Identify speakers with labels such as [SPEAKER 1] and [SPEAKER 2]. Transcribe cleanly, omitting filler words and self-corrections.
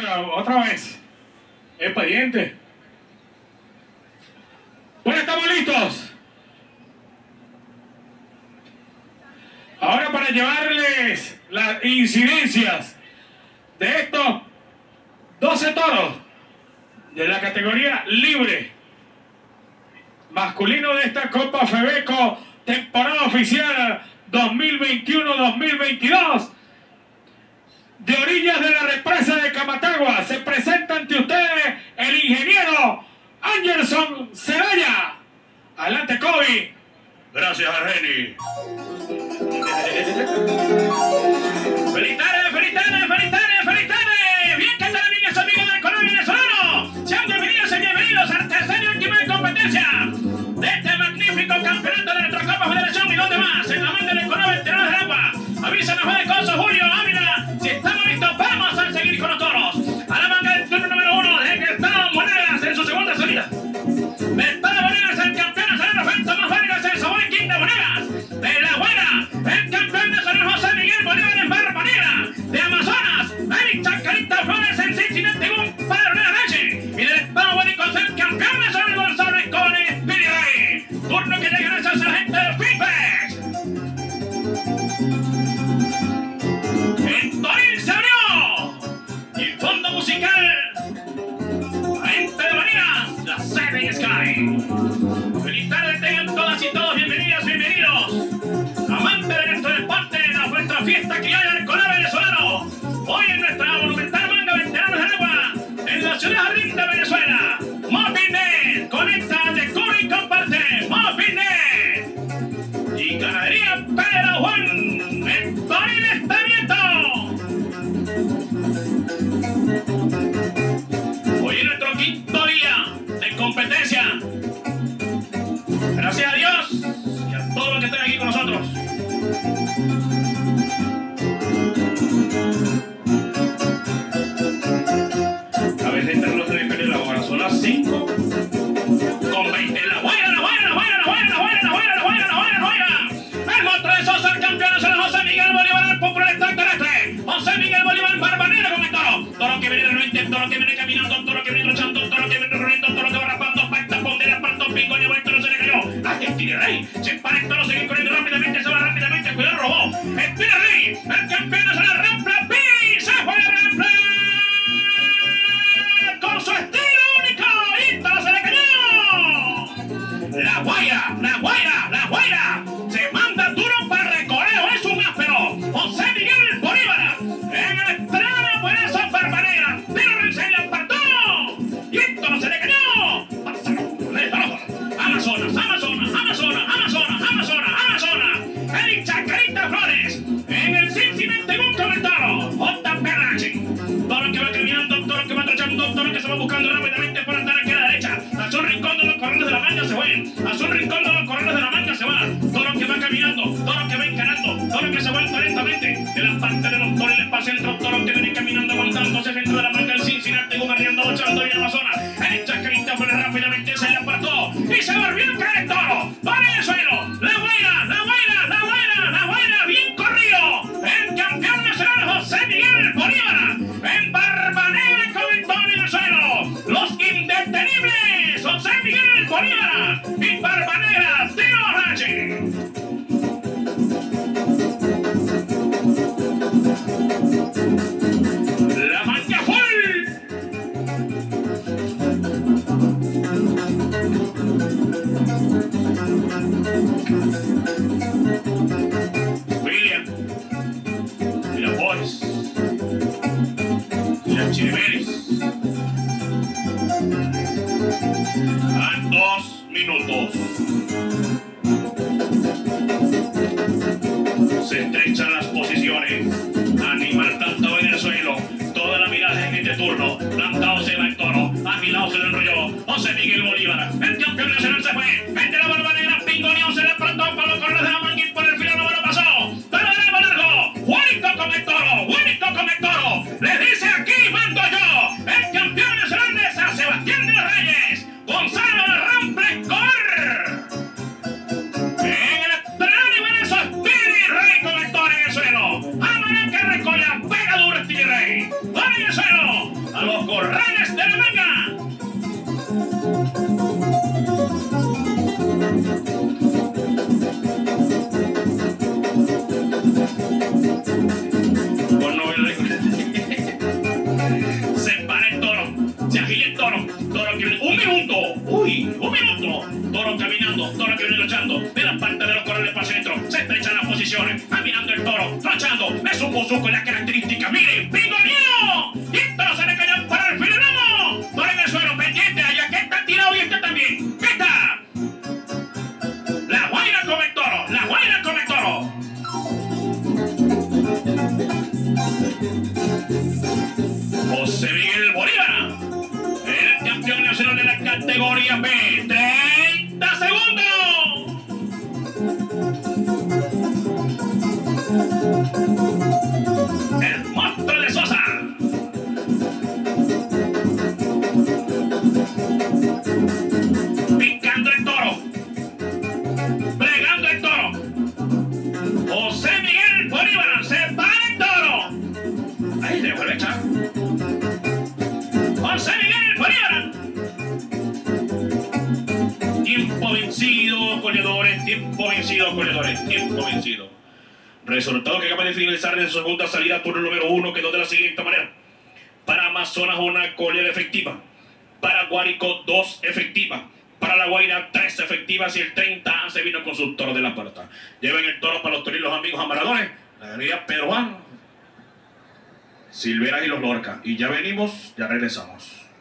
[SPEAKER 1] otra vez. Expediente. Bueno, estamos listos. Ahora para llevarles las incidencias de estos 12 toros de la categoría libre masculino de esta Copa Febeco temporada oficial 2021-2022. De orillas de la represa de Camatagua se presenta ante ustedes el ingeniero Anderson Zelaya. Adelante, Kobe.
[SPEAKER 2] Gracias, Argeni.
[SPEAKER 3] ¡Felicidades, felicidades, felicidades, felicidades! ¡Bien, que tal, amigas, amigos del color venezolano! ¡Sean bienvenidos y bienvenidos al tercer y último de competencia de este magnífico campeonato de nuestra Copa Federación! ¿Y dónde más? En la manga del color veterano de Rapa. Avísanos, Juan de Coso, Julio, Ávila. Si estamos listos, vamos a seguir con los toros. A la manga del turno número 1, de que está Monedas en su segunda salida. De Estado Monedas, el campeón nacional Roberto Más Vargas, el Sabor Quinta Monedas. De La Buena, el campeón nacional José Miguel Bolívar en Barba Negra. De Amazonas, el Chacarita Flores en Cincinnati, un padre de la leche. Y del Estado Guárico, el campeón nacional González con Speedy Ray. Turno que llega gracias a la gente de Feedback. En Toril se abrió. Y el fondo musical, la gente de Manías, la Seven Sky. Feliz tarde tengan todas y todos, bienvenidas, bienvenidos. Amante de nuestro deporte, de nuestra fiesta criolla del color venezolano. Hoy en nuestra monumental manga Veteranos del Agua, en la ciudad jardín de Venezuela. Mopinet, conecta, descubre y comparte. Mopinet. Y Ganadería Pedro Juan, en Toril está abierto. Hoy es nuestro quinto día de competencia. Gracias a Dios y a todos los que están aquí con nosotros. A veces entre los tres de la hora son las 5 con 20. La Guaira, la Guaira, la Guaira, la Guaira, la Guaira, la Guaira, la Guaira, la Guaira, la Guaira. El monstruo de Sosa, el campeón nacional José Miguel Bolívar, el popular extraterrestre. José Miguel Bolívar, Barba Negra con el toro. Toro que viene de frente, toro que viene caminando, toro que viene luchando, toro que viene corriendo, toro que va raspando, pacta, pondera, parto, pico, y el toro se le cayó. Ay, Speedy Ray. Se para el toro, sigue corriendo rápidamente, se va rápidamente, cuidado, robó. Speedy Ray, el campeón nacional Rampla P. Se fue a Rampla con su estilo único. Y toro se le cayó. La Guaira, la Guaira, la Guaira. Se manda duro para recoreo, es un áspero. José Miguel Bolívar. En el estreno, por eso Barba Negra. Pero se le apartó. Y esto no se le cayó. Amazonas, Amazonas, Amazonas, Amazonas, Amazonas, Amazonas. El Chacarita Flores. En el Cincinnati un comentario. JPRH. Toro que va caminando, toro que va trachando, toro que se va buscando rápidamente para estar aquí a la derecha. Hacia un rincón de los corredores de la manga se fue. Hacia un rincón de los corredores de la manga se va. Toro que va caminando, toro que va encarando, toro que se va lentamente. De la parte de los toros, el espacio entre los toros que vienen caminando, aguantándose dentro de la manga del Cincinnati, arriando, luchando en Amazonas. El Chacarita Flores rápidamente se le apartó y se volvió a caer el toro. Para el suelo, la Guaira, la Guaira, la Guaira, la Guaira, bien corrido. El campeón nacional José Miguel Bolívar. En Barba Negra con el toro en el suelo. Los indetenibles, José Miguel Bolívar y Barba Negra, Tiro Rache. La manga full. William y la Boris y la Chiriberis. A 2 minutos. Se estrechan las posiciones. Animal plantado en el suelo. Toda la mirada en este turno. Plantado se va el toro. Afilado se lo enrolló. José Miguel Bolívar. El campeón nacional se fue. El de la Barba Negra. Pingonio se le plantó para los corredores de la manga y por el final no lo pasó. Pero de largo. Juanito con el toro. Juanito con el toro. Le dice aquí mando yo. El campeón nacional de San Sebastián de los Reyes. Gonzalo Rampla Cor. En el estreno y Venezuela. Speedy Ray con el toro en el suelo. Amara que recolla. Pega duro Speedy Ray. Toro en el suelo. a los corrales de la manga. Con se para el toro, se agila el toro, toro que viene, un minuto, un minuto, toro caminando, toro que viene luchando, de la parte de los corrales para centro, se estrechan las posiciones, caminando el toro, luchando, es un buzuco en las características, miren, ¡pingoneo! Y el toro se le cayó para el filólogo, toro en el suelo, pendiente, allá que está tirado y este también, ¿qué está? La guaira con el toro, la guaira con el toro. José Miguel Bolívar, el campeón nacional de la categoría B. 30 segundos. El monstruo de Sosa. Picando el toro. Plegando el toro. José Miguel Bolívar se para el toro. Ahí le vuelve a echar. José Miguel Bolívar. Tiempo vencido, corredores. Tiempo vencido, corredores. Tiempo vencido. Resultado que acaba de finalizar en su segunda salida, turno número 1, quedó de la siguiente manera. Para Amazonas, una corrida efectiva. Para Guárico, 2 efectivas. Para La Guaira, 3 efectivas. Y el 30 se vino con su toro de la puerta. Lleven el toro para los torilos amigos amarradores. La ganadería peruana. Silveras y los Lorca. Y ya venimos, ya regresamos.